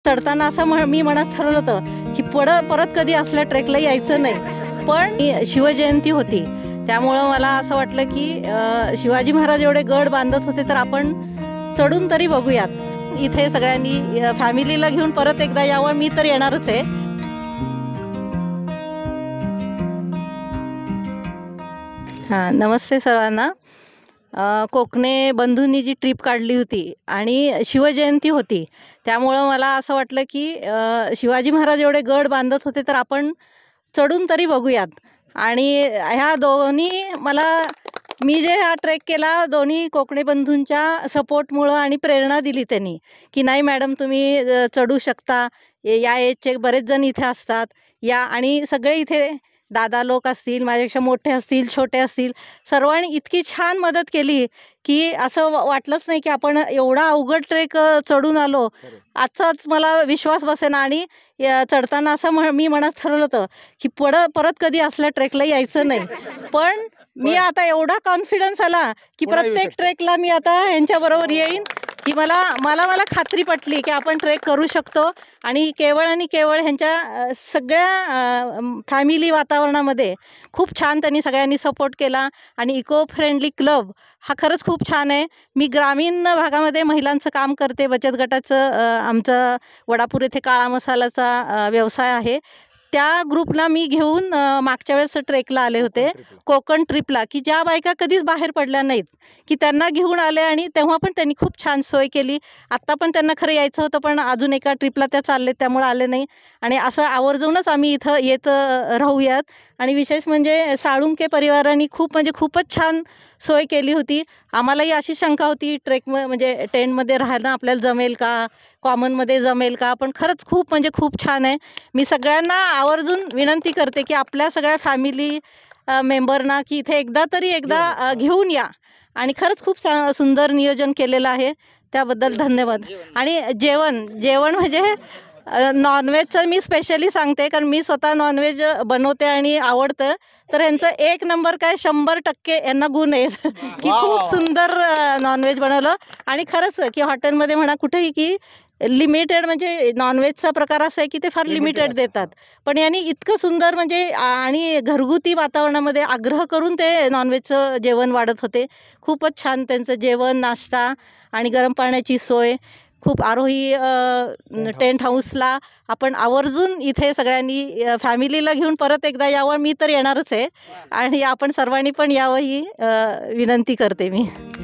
चढताना असं मी मनात ठरवलं होतं की परत कधी असल्या ट्रेकला यायचं नाही, पण शिवजयंती होती त्यामुळं मला असं वाटलं की शिवाजी महाराज एवढे गड बांधत होते तर आपण चढून तरी बघूयात। इथे सगळ्यांनी फॅमिलीला घेऊन परत एकदा यावं, मी तर येणारच आहे। हां, नमस्ते सर्वांना। कोकणे बंधूंनी जी ट्रिप काढली होती आणि शिवजयंती होती त्यामुळं मला असं वाटलं की शिवाजी महाराज एवढे गड बांधत होते तर आपण चढून तरी बघूयात। आणि ह्या दोन्ही मी जे हा ट्रेक केला दोन्ही कोकणे बंधूंच्या सपोर्टमुळं आणि प्रेरणा दिली त्यांनी की नाही मॅडम तुम्ही चढू शकता, या एजचे बरेच जण इथे असतात या। आणि सगळे इथे दादा लोक असतील, माझ्यापेक्षा मोठे असतील, छोटे असतील, सर्वांनी इतकी छान मदत केली की असं वाटलंच नाही की आपण एवढा अवघड ट्रेक चढून आलो। आजचाच मला विश्वास बसेना आणि चढताना असं मी मनात ठरवलं होतं की परत कधी असल्या ट्रेकला यायचं नाही, पण मी आता एवढा कॉन्फिडन्स आला की प्रत्येक ट्रेकला मी आता ह्यांच्याबरोबर येईन की मला खात्री पटली की आपण ट्रेक करू शकतो। आणि केवळ ह्यांच्या सगळ्या फॅमिली वातावरणामध्ये खूप छान त्यांनी सगळ्यांनी सपोर्ट केला। आणि इको फ्रेंडली क्लब हा खरंच खूप छान आहे। मी ग्रामीण भागामध्ये महिलांचं काम करते, बचत गटाचं आमचं वडापूर येथे काळा मसालाचा व्यवसाय आहे। त्या ग्रुपला मी घेऊन मागच्या वेळेस ट्रेकला आले होते, कोकण ट्रिपला, की ज्या बायका कधीच बाहेर पडल्या नाहीत की त्यांना घेऊन आले आणि तेव्हा पण त्यांनी खूप छान सोय केली। आत्ता पण त्यांना खरं यायचं होतं पण अजून एका ट्रिपला त्या चालले त्यामुळे आले नाही। आणि असं आवर्जूनच आम्ही इथं येत राहूयात। आणि विशेष म्हणजे साळुंके परिवाराने खूपच छान सोय केली होती। आम्हालाही अशी शंका होती म्हणजे टेंटमध्ये राहणं आपल्याला जमेल का, कॉमनमध्ये जमेल का, पण खरंच खूप छान आहे। मी सगळ्यांना आवर्जून विनंती करते की आपल्या सगळ्या फॅमिली मेंबरना की इथे एकदा घेऊन या। आणि खरंच खूप सुंदर नियोजन केलेलं आहे, त्याबद्दल धन्यवाद। आणि जेवण म्हणजे नॉनव्हेजचं मी स्पेशली सांगते कारण मी स्वतः नॉनव्हेज बनवते आणि आवडतं, तर यांचं एक नंबर काय 100% यांना गुण आहेत की खूप सुंदर नॉनव्हेज बनवलं। आणि खरंच की हॉटेलमध्ये म्हणा कुठेही की लिमिटेड म्हणजे नॉनव्हेजचा प्रकार असा आहे की ते फार लिमिटेड देतात, पण यांनी इतकं सुंदर म्हणजे आणि घरगुती वातावरणामध्ये आग्रह करून ते नॉनव्हेजचं जेवण वाढत होते। खूपच छान त्यांचं जेवण, नाश्ता आणि गरम पाण्याची सोय खूप। आरोही टेंट हाऊसला आपण आवर्जून इथे सगळ्यांनी फॅमिलीला घेऊन परत एकदा यावं, मी तर येणारच आहे। आणि आपण सर्वांनी पण यावं ही विनंती करते मी।